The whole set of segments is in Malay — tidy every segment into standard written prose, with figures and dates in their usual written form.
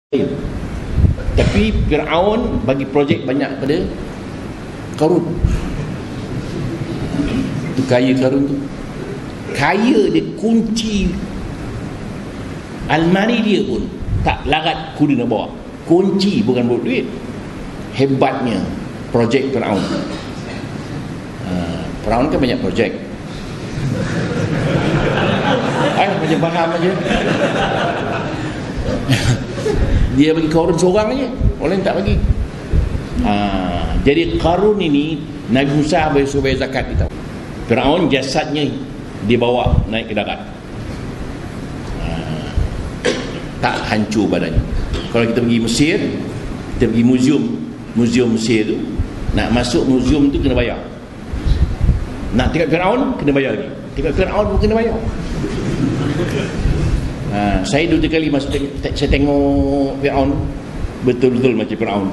Tapi Fir'aun bagi projek banyak pada Qarun. Tu kaya Qarun tu. Kaya dia kunci almari dia pun tak larat kuda nak bawa. Kunci, bukan bawa duit. Hebatnya projek Fir'aun. Fir'aun kan banyak projek. Macam faham aja. Dia bagi Qarun seorang aja, orang tak bagi. Jadi Qarun ini Nabi Musa suruh bayar zakat kita. Fir'aun jasadnya dibawa naik ke darat. Tak hancur badannya. Kalau kita pergi Mesir, kita pergi muzium Mesir tu, nak masuk muzium tu kena bayar. Nak tengok Fir'aun kena bayar lagi. Tengok Fir'aun pun kena bayar. Saya 2 kali masuk, saya tengok Fir'aun, betul-betul macam Fir'aun.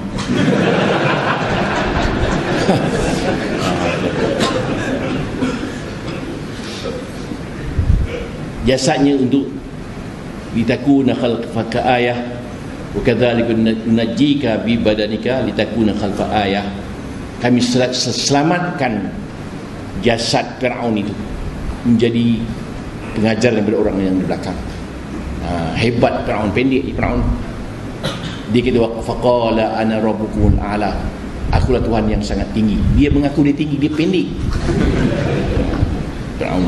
Jasadnya untuk litakuna khalfa ayah wa kadzalika nunajjika bi badanika litakuna khalfa ayah. Kami selamatkan jasad Fir'aun itu menjadi pengajaran kepada orang yang di belakang. Hebat Fir'aun, pendek Fir'aun. Dia kata faqala ana rabbukumul a'la, akulah Tuhan yang sangat tinggi. Dia mengaku dia tinggi, dia pendek. Fir'aun.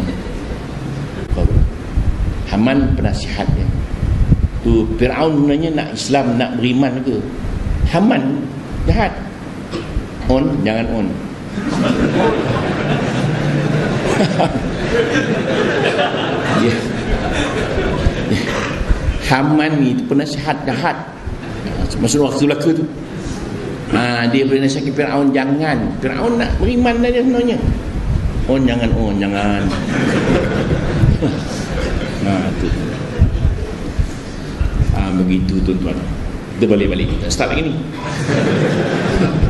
Haman penasihatnya tu. Fir'aun sebenarnya nak Islam, nak beriman ke. Haman jahat. On, jangan on. Haman ni penasihat jahat. Masa waktu laka tu, dia bernasihat ke Fir'aun, jangan. Fir'aun nak beriman dah dia sebenarnya. On, jangan on, jangan. Tu. Begitu tuan-tuan. Kita balik-balik, kita start lagi ni.